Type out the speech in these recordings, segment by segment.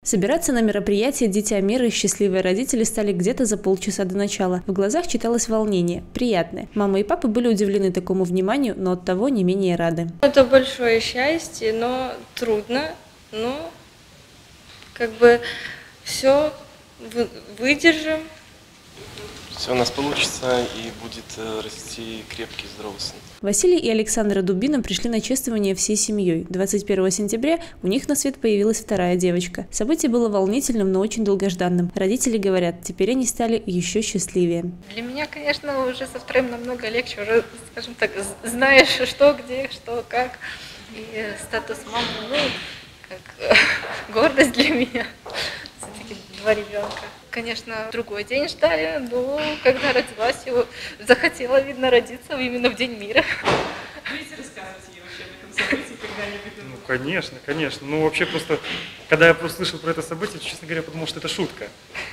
Собираться на мероприятие «Дитя мира» и счастливые родители стали где-то за полчаса до начала. В глазах читалось волнение, приятное. Мама и папа были удивлены такому вниманию, но оттого не менее рады. Это большое счастье, но трудно, но все выдержим. Все у нас получится и будет расти крепкий, здоровый сын. Василий и Александра Дубина пришли на чествование всей семьей. 21 сентября у них на свет появилась вторая девочка. Событие было волнительным, но очень долгожданным. Родители говорят, теперь они стали еще счастливее. Для меня, конечно, уже со вторым намного легче, уже, скажем так, знаешь, что, где, что, как. И статус мамы, как гордость для меня. Все-таки два ребенка. Конечно, другой день ждали, но когда родилась, захотела, видно, родиться именно в День мира. Будете рассказывать ей вообще об этом событии когда-нибудь? Ну, конечно. Ну, вообще просто, когда я услышал про это событие, честно говоря, подумал, что это шутка.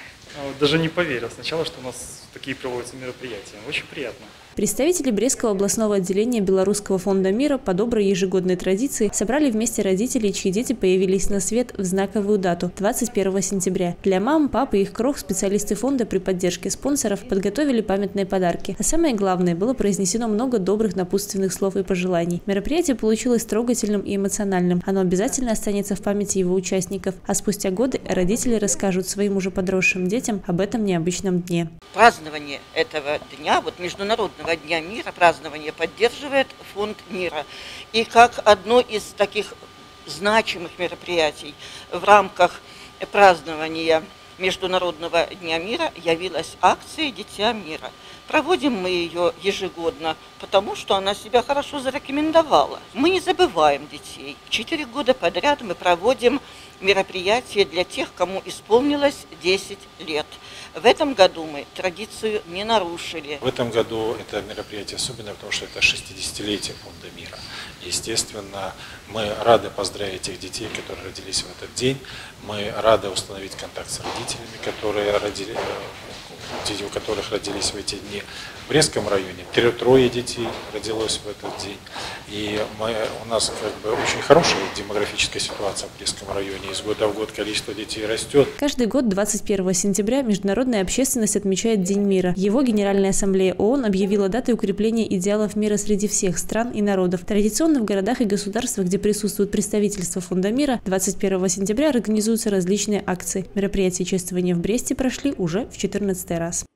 Даже не поверил сначала, что у нас такие проводятся мероприятия. Очень приятно. Представители Брестского областного отделения Белорусского фонда мира по доброй ежегодной традиции собрали вместе родителей, чьи дети появились на свет в знаковую дату – 21 сентября. Для мам, пап и их крох специалисты фонда при поддержке спонсоров подготовили памятные подарки. А самое главное, было произнесено много добрых напутственных слов и пожеланий. Мероприятие получилось трогательным и эмоциональным. Оно обязательно останется в памяти его участников. А спустя годы родители расскажут своим уже подросшим детям об этом необычном дне. Празднование этого дня, Международного дня мира, празднование поддерживает Фонд мира. И как одно из таких значимых мероприятий в рамках празднования Международного дня мира явилась акция «Дитя мира». Проводим мы ее ежегодно, потому что она себя хорошо зарекомендовала. Мы не забываем детей. 4 года подряд мы проводим мероприятия для тех, кому исполнилось 10 лет. В этом году мы традицию не нарушили. В этом году это мероприятие особенное, потому что это 60-летие Фонда мира. Естественно, мы рады поздравить тех детей, которые родились в этот день. Мы рады установить контакт с родителями, дети, у которых родились в эти дни. В Брестском районе 3 детей родилось в этот день. И у нас очень хорошая демографическая ситуация в Брестском районе. Из года в год количество детей растет. Каждый год 21 сентября международная общественность отмечает День мира. Его Генеральная ассамблея ООН объявила датой укрепления идеалов мира среди всех стран и народов. Традиционно в городах и государствах, где присутствует представительство Фонда мира, 21 сентября организуются различные акции. Мероприятия чествования в Бресте прошли уже в 14-й раз.